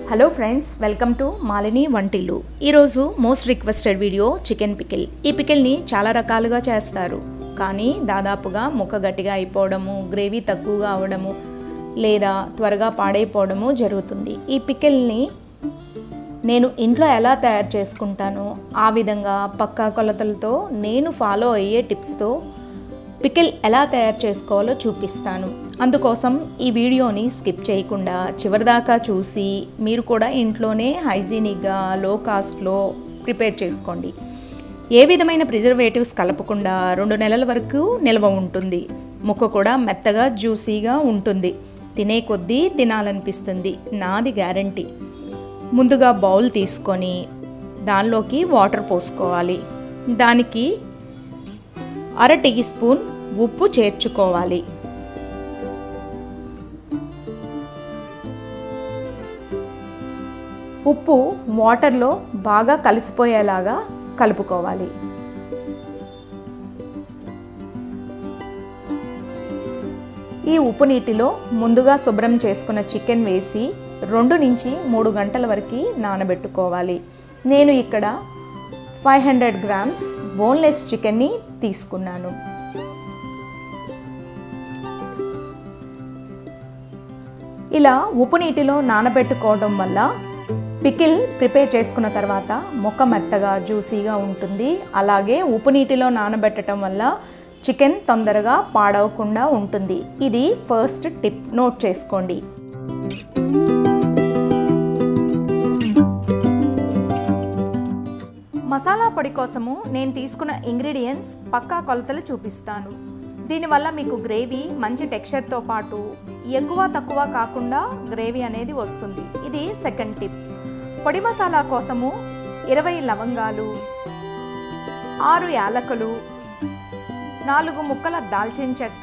Hello friends, welcome to Malini వంటిల్లు. ఈరోజు most requested video chicken pickle. ఈ పికిల్ని చాలా రకాలుగా చేస్తారు, కానీ దాదాపుగా ముక్క గట్టిగా అయిపోవడము, గ్రేవీ తక్కువగా అవడము లేదా త్వరగా పాడైపోవడము జరుగుతుంది. ఈ పికిల్ని నేను ఇంట్లో ఎలా తయారు చేసుకుంటానో ఆ విధంగా పక్కా కొలతలతో నేను ఫాలో అయ్యే టిప్స్తో పికిల్ ఎలా తయారు చేసుకోవాలో చూపిస్తాను. అందుకోసం ఈ వీడియోని స్కిప్ చేయకుండా చివరిదాకా చూసి మీరు కూడా ఇంట్లోనే హైజీనిక్గా లో కాస్ట్లో ప్రిపేర్ చేసుకోండి. ఏ విధమైన ప్రిజర్వేటివ్స్ కలపకుండా 2 నెలల వరకు నిల్వ ఉంటుంది. ముక్క కూడా మెత్తగా జ్యూసీగా ఉంటుంది. తినే కొద్దీ తినాలనిపిస్తుంది, నాది గ్యారంటీ. ముందుగా బౌల్ తీసుకొని దానిలోకి వాటర్ పోసుకోవాలి. దానికి 1/2 టీ స్పూన్ ఉప్పు చేర్చుకోవాలి. ఉప్పు వాటర్లో బాగా కలిసిపోయేలాగా కలుపుకోవాలి. ఈ ఉప్పు నీటిలో ముందుగా శుభ్రం చేసుకున్న చికెన్ వేసి 2 నుంచి 3 గంటల వరకు నానబెట్టుకోవాలి. నేను ఇక్కడ 500 గ్రామ్స్ బోన్లెస్ చికెన్ని తీసుకున్నాను. ఇలా ఉప్పు నీటిలో నానబెట్టుకోవడం వల్ల పికిల్ ప్రిపేర్ చేసుకున్న తర్వాత ముక్క మెత్తగా జ్యూసీగా ఉంటుంది. అలాగే ఉప్పు నీటిలో నానబెట్టడం వల్ల చికెన్ తొందరగా పాడవకుండా ఉంటుంది. ఇది ఫస్ట్ టిప్, నోట్ చేసుకోండి. మసాలా పొడి కోసము నేను తీసుకున్న ఇంగ్రీడియంట్స్ పక్కా కొలతలు చూపిస్తాను. దీనివల్ల మీకు గ్రేవీ మంచి టెక్స్చర్తో పాటు ఎక్కువ తక్కువ కాకుండా గ్రేవీ అనేది వస్తుంది. ఇది సెకండ్ టిప్. పొడి మసాలా కోసము 20 లవంగాలు, 6 యాలకులు, 4 ముక్కల దాల్చిన చెక్క,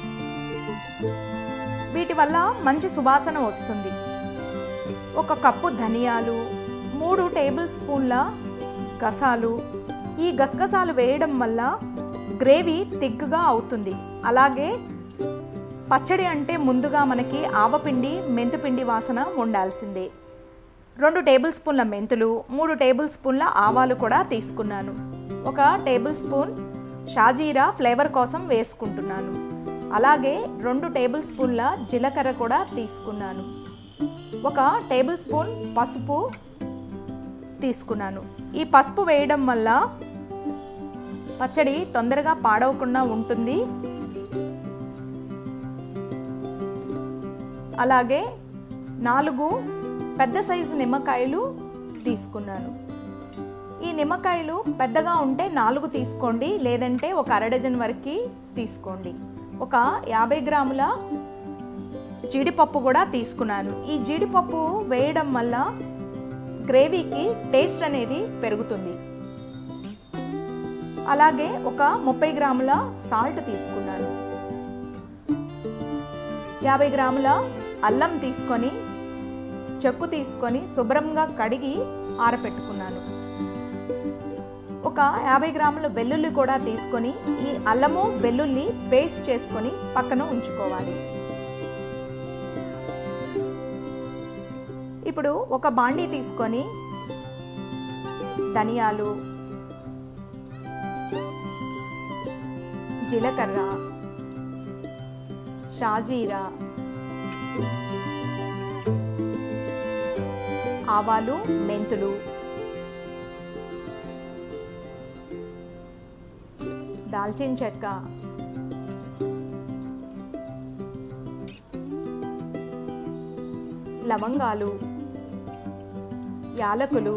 వీటి వల్ల మంచి సువాసన వస్తుంది. 1 కప్పు ధనియాలు, 3 టేబుల్ స్పూన్ల గసాలు. ఈ గసగసాలు వేయడం వల్ల గ్రేవీ తిక్కుగా అవుతుంది. అలాగే పచ్చడి అంటే ముందుగా మనకి ఆవపిండి, మెంతుపిండి వాసన ఉండాల్సిందే. 2 టేబుల్ స్పూన్ల మెంతులు, 3 టేబుల్ స్పూన్ల ఆవాలు కూడా తీసుకున్నాను. 1 టేబుల్ స్పూన్ షాజీరా ఫ్లేవర్ కోసం వేసుకుంటున్నాను. అలాగే 2 టేబుల్ స్పూన్ల జీలకర్ర కూడా తీసుకున్నాను. 1 టేబుల్ స్పూన్ పసుపు తీసుకున్నాను. ఈ పసుపు వేయడం వల్ల పచ్చడి తొందరగా పాడవకుండా ఉంటుంది. అలాగే 4 పెద్ద సైజు నిమ్మకాయలు తీసుకున్నాను. ఈ నిమ్మకాయలు పెద్దగా ఉంటే 4 తీసుకోండి, లేదంటే 1 అర డజన్ వరకు తీసుకోండి. 50 గ్రాముల జీడిపప్పు కూడా తీసుకున్నాను. ఈ జీడిపప్పు వేయడం వల్ల గ్రేవీకి టేస్ట్ అనేది పెరుగుతుంది. అలాగే 30 గ్రాముల సాల్ట్ తీసుకున్నాను. 50 గ్రాముల అల్లం తీసుకొని చెక్కు తీసుకొని శుభ్రంగా కడిగి ఆరపెట్టుకున్నాను. 50 గ్రాముల వెల్లుల్లి కూడా తీసుకొని ఈ అల్లము వెల్లుల్లి పేస్ట్ చేసుకొని పక్కన ఉంచుకోవాలి. ఇప్పుడు ఒక బాండీ తీసుకొని ధనియాలు, జీలకర్ర, షాజీరా, ఆవాలు, మెంతులు, దాల్చిన చెక్క, లవంగాలు, యాలకులు,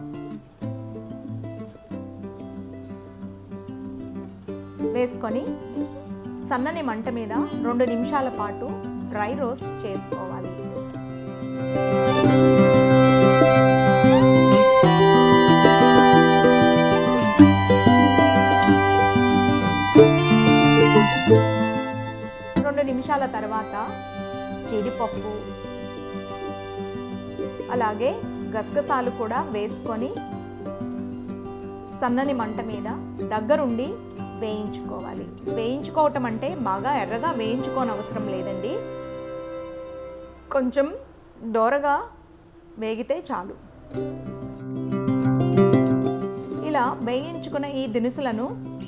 వేసుకొని సన్నని మంట మీద 2 నిమిషాల పాటు డ్రై రోస్ట్ చేసుకోవాలి. నిమిషాల తర్వాత జీడిపప్పు అలాగే గసగసాలు కూడా వేసుకొని సన్నని మంట మీద దగ్గరుండి వేయించుకోవాలి. వేయించుకోవటం అంటే బాగా ఎర్రగా వేయించుకోని అవసరం లేదండి. కొంచెం దోరగా వేగితే చాలు. ఇలా వేయించుకున్న ఈ దినుసులను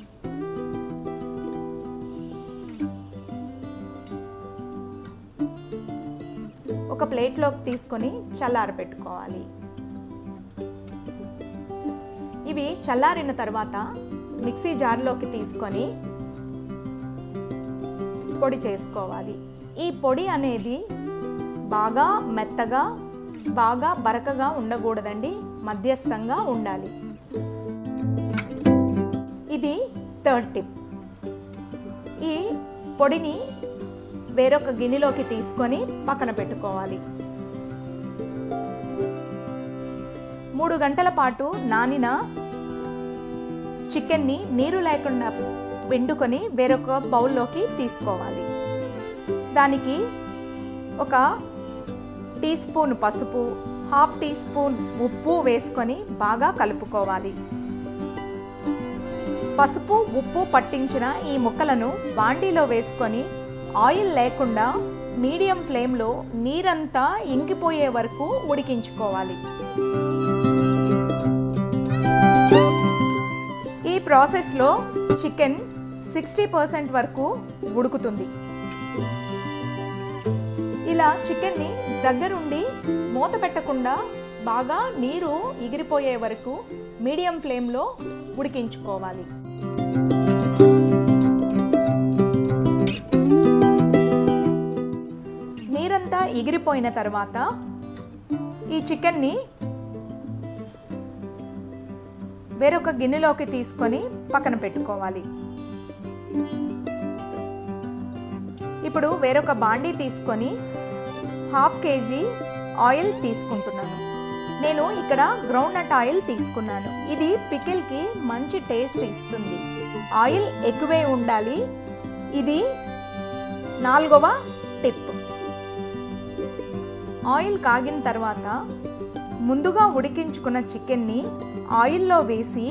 ఒక ప్లేట్లోకి తీసుకొని చల్లారబెట్టుకోవాలి. ఇవి చల్లారిన తర్వాత మిక్సీ జార్లోకి తీసుకొని పొడి చేసుకోవాలి. ఈ పొడి అనేది బాగా మెత్తగా బాగా బరకగా ఉండకూడదండి, మధ్యస్థంగా ఉండాలి. ఇది థర్డ్ టిప్. ఈ పొడిని వేరొక గిన్నెలోకి తీసుకొని పక్కన పెట్టుకోవాలి. 3 గంటల పాటు నానిన చికెన్ని నీరు లేకుండా పిండుకొని వేరొక బౌల్లోకి తీసుకోవాలి. దానికి 1 టీ స్పూన్ పసుపు, 1/2 టీ స్పూన్ ఉప్పు వేసుకొని బాగా కలుపుకోవాలి. పసుపు ఉప్పు పట్టించిన ఈ ముక్కలను బాండీలో వేసుకొని ఆయిల్ లేకుండా మీడియం ఫ్లేమ్లో నీరంతా ఇంకిపోయే వరకు ఉడికించుకోవాలి. ఈ ప్రాసెస్లో చికెన్ 60% వరకు ఉడుకుతుంది. ఇలా చికెన్ని దగ్గరుండి మూత పెట్టకుండా బాగా నీరు ఎగిరిపోయే వరకు మీడియం ఫ్లేమ్లో ఉడికించుకోవాలి. నీరంతా ఎగిరిపోయిన తర్వాత ఈ చికెన్ని వేరొక గిన్నెలోకి తీసుకొని పక్కన పెట్టుకోవాలి. ఇప్పుడు వేరొక బాండీ తీసుకొని 1/2 kg ఆయిల్ తీసుకుంటున్నాను. నేను ఇక్కడ గ్రౌండ్ నట్ ఆయిల్ తీసుకున్నాను. ఇది పికిల్కి మంచి టేస్ట్ ఇస్తుంది. ఆయిల్ ఎక్కువే ఉండాలి. ఇది 4వ టిప్. ఆయిల్ కాగిన తర్వాత ముందుగా ఉడికించుకున్న చికెన్ని ఆయిల్లో వేసి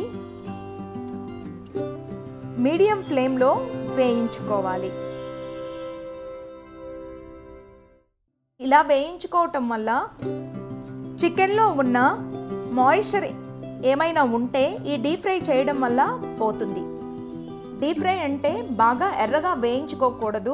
మీడియం ఫ్లేమ్లో వేయించుకోవాలి. ఇలా వేయించుకోవటం వల్ల చికెన్లో ఉన్న మాయిశ్చర్ ఏమైనా ఉంటే ఈ డీప్ ఫ్రై చేయడం వల్ల పోతుంది. డీప్ ఫ్రై అంటే బాగా ఎర్రగా వేయించుకోకూడదు.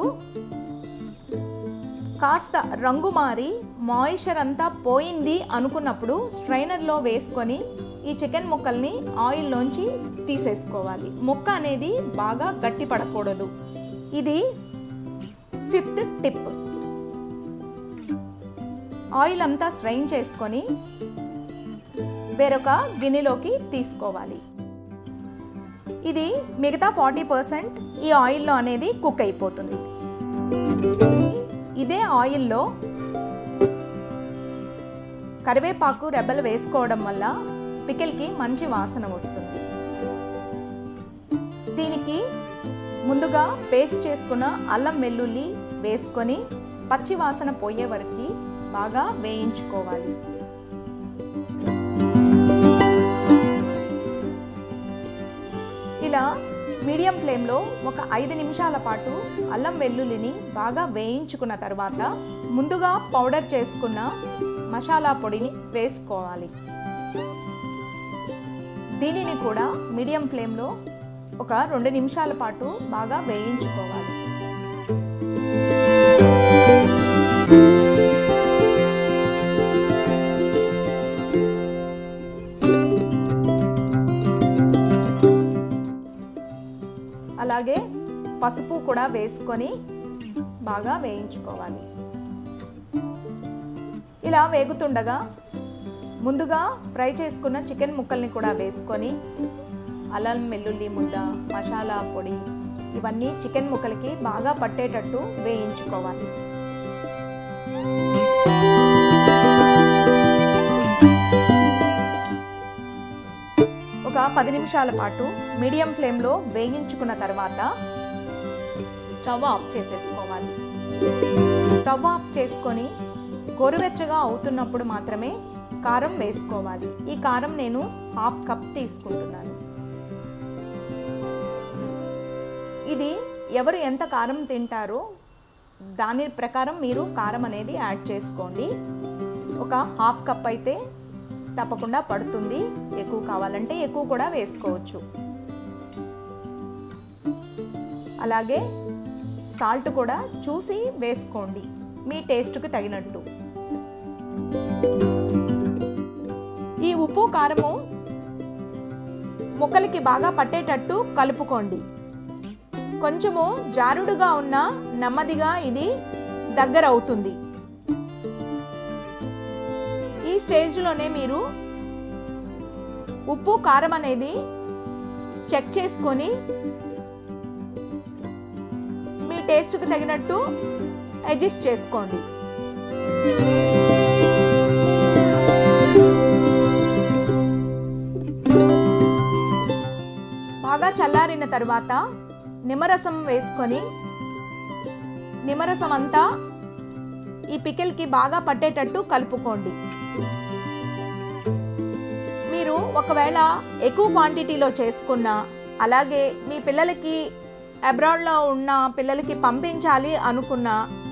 కాస్త రంగు మారి మాయిశ్చర్ అంతా పోయింది అనుకున్నప్పుడు స్ట్రైనర్లో వేసుకొని ఈ చికెన్ ముక్కల్ని ఆయిల్లోంచి తీసేసుకోవాలి. ముక్క అనేది బాగా గట్టి పడకూడదు. ఇది 5th టిప్. ఆయిల్ అంతా స్ట్రైన్ చేసుకొని వేరొక గిన్నెలోకి తీసుకోవాలి. ఇది మిగతా 40% ఈ ఆయిల్లో అనేది కుక్ అయిపోతుంది. ఇదే ఆయిల్లో కరివేపాకు రెబ్బలు వేసుకోవడం వల్ల పికిల్కి మంచి వాసన వస్తుంది. దీనికి ముందుగా పేస్ట్ చేసుకున్న అల్లం వెల్లుల్లి వేసుకొని పచ్చి వాసన పోయే వరకు బాగా వేయించుకోవాలి. ఇలా మీడియం ఫ్లేమ్లో ఒక 5 నిమిషాల పాటు అల్లం వెల్లుల్లిని బాగా వేయించుకున్న తర్వాత ముందుగా పౌడర్ చేసుకున్న మసాలా పొడిని వేసుకోవాలి. దీనిని కూడా మీడియం ఫ్లేమ్లో ఒక 2 నిమిషాల పాటు బాగా వేయించుకోవాలి. అలాగే పసుపు కూడా వేసుకొని బాగా వేయించుకోవాలి. ఇలా వేగుతుండగా ముందుగా ఫ్రై చేసుకున్న చికెన్ ముక్కల్ని కూడా వేసుకొని అల్లం వెల్లుల్లి ముద్ద, మసాలా పొడి ఇవన్నీ చికెన్ ముక్కలకి బాగా పట్టేటట్టు వేయించుకోవాలి. ఒక 10 నిమిషాల పాటు మీడియం ఫ్లేమ్లో వేయించుకున్న తర్వాత స్టవ్ ఆఫ్ చేసేసుకోవాలి. స్టవ్ ఆఫ్ చేసుకొని గోరువెచ్చగా అవుతున్నప్పుడు మాత్రమే కారం వేసుకోవాలి. ఈ కారం నేను 1/2 కప్ తీసుకుంటున్నాను. ఇది ఎవరు ఎంత కారం తింటారో దాని ప్రకారం మీరు కారం అనేది యాడ్ చేసుకోండి. ఒక హాఫ్ కప్ అయితే తప్పకుండా పడుతుంది. ఎక్కువ కావాలంటే ఎక్కువ కూడా వేసుకోవచ్చు. అలాగే సాల్ట్ కూడా చూసి వేసుకోండి, మీ టేస్ట్కి తగినట్టు. ఈ ఉప్పు కారము ముక్కలకి బాగా పట్టేటట్టు కలుపుకోండి. కొంచెము జారుడుగా ఉన్న నెమ్మదిగా ఇది దగ్గర అవుతుంది. ఈ స్టేజ్లోనే మీరు ఉప్పు కారం అనేది చెక్ చేసుకొని మీ టేస్ట్కి తగినట్టు అడ్జస్ట్ చేసుకోండి. బాగా చల్లారిన తర్వాత నిమ్మరసం వేసుకొని నిమ్మరసం అంతా ఈ పికిల్కి బాగా పట్టేటట్టు కలుపుకోండి. మీరు ఒకవేళ ఎక్కువ క్వాంటిటీలో చేసుకున్నా, అలాగే మీ పిల్లలకి అబ్రాడ్లో ఉన్న పిల్లలకి పంపించాలి అనుకున్న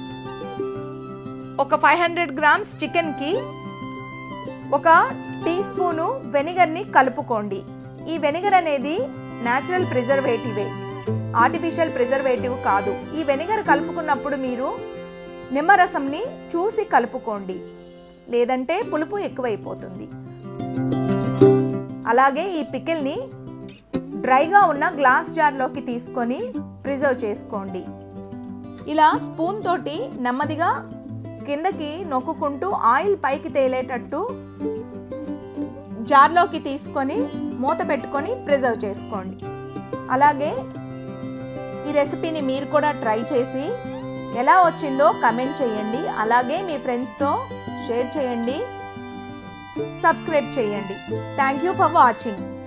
ఒక 500 గ్రామ్స్ చికెన్కి 1 టీ స్పూను వెనిగర్ని కలుపుకోండి. ఈ వెనిగర్ అనేది న్యాచురల్ ప్రిజర్వేటివే, ఆర్టిఫిషియల్ ప్రిజర్వేటివ్ కాదు. ఈ వెనిగర్ కలుపుకున్నప్పుడు మీరు నిమ్మరసంని చూసి కలుపుకోండి, లేదంటే పులుపు ఎక్కువైపోతుంది. అలాగే ఈ పికిల్ని డ్రైగా ఉన్న గ్లాస్ జార్లోకి తీసుకొని ప్రిజర్వ్ చేసుకోండి. ఇలా స్పూన్ తోటి నెమ్మదిగా కిందకి నొక్కుంటూ ఆయిల్ పైకి తేలేటట్టు జార్లోకి తీసుకొని మూత పెట్టుకొని ప్రిజర్వ్ చేసుకోండి. అలాగే ఈ రెసిపీని మీరు కూడా ట్రై చేసి ఎలా వచ్చిందో కమెంట్ చేయండి. అలాగే మీ ఫ్రెండ్స్తో షేర్ చేయండి, సబ్స్క్రైబ్ చేయండి. Thank you for watching.